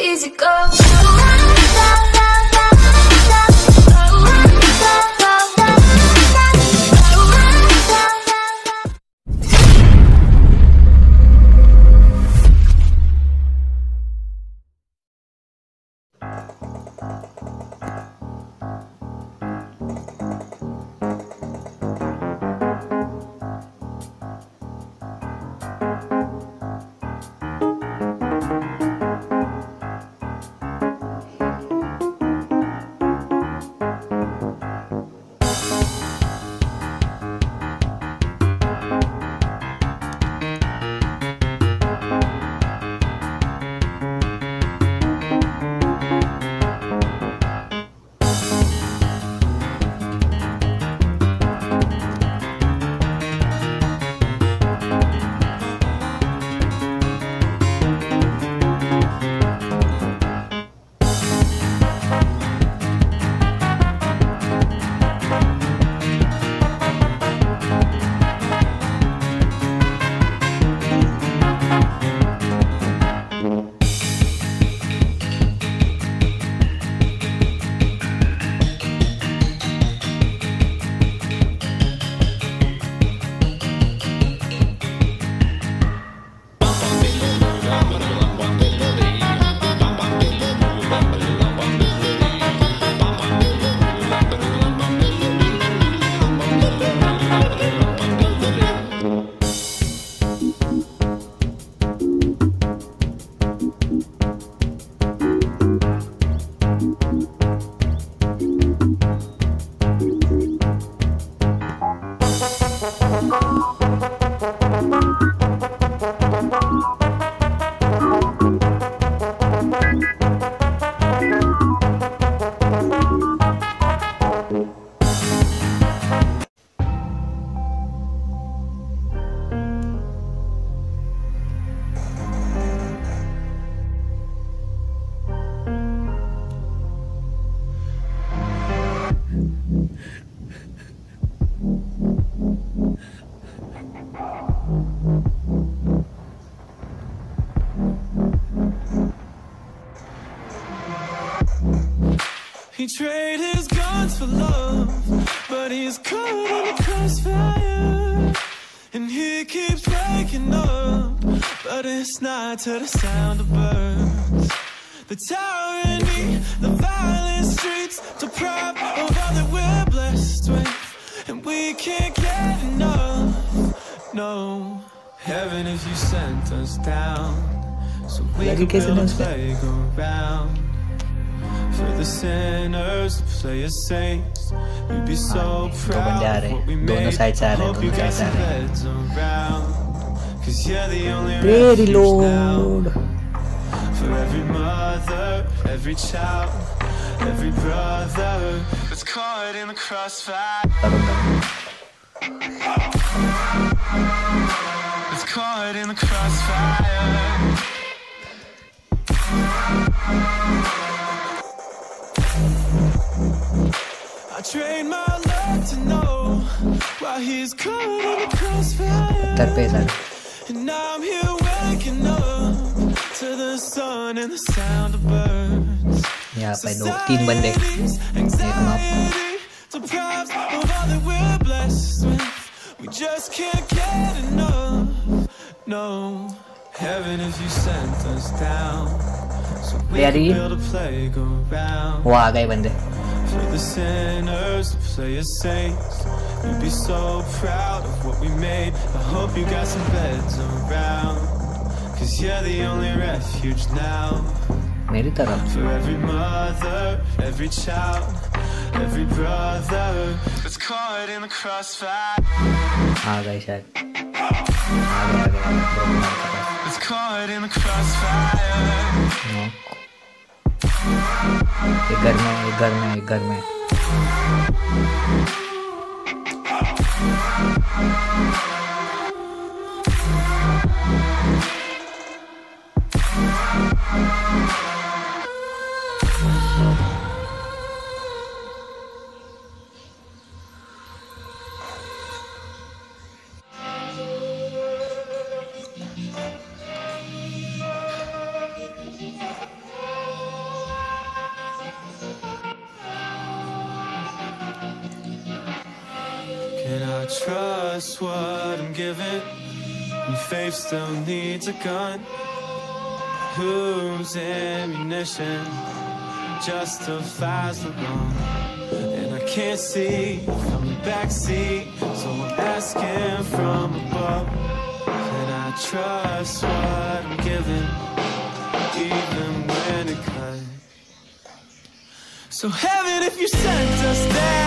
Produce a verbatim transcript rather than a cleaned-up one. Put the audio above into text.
easy go. He traded his guns for love, but he's caught in the crossfire. And he keeps waking up, but it's not to the sound of birds. The tyranny, the violent streets, deprived of all that we're blessed with. And we can't get enough, no. Heaven, if you sent us down, so we could build a playground for the sinners to play as saints. You'd be so proud of what we made. I hope you got some beds around, cause you're the only refuge now. For every mother, every child, every brother that's caught in the crossfire, that's caught in the crossfire. I train my love to know why he's caught in the crossfire. And I'm here waking up to the sun and the sound of birds. Yeah, by no तीन बंदे anxiety deprived of all that we're blessed with. We just can't get enough, no. Heaven, if you sent us down, so we can build a playground. वो आ गए बंदे. For the sinners to play as saints. You'd be so proud of what we made. I hope you got some beds around, cause you're the only refuge now. मेरी तरफ. For every mother, every child, every brother that's caught in the crossfire. आ गए शायद. आ गए आ गए. That's caught in the crossfire. No. एक घर में एक घर में एक घर में trust what I'm given? And faith still needs a gun. Whose ammunition justifies the wrong? And I can't see from the backseat, so I'm asking from above. Can I trust what I'm given, even when it cuts? So heaven, if you sent us there,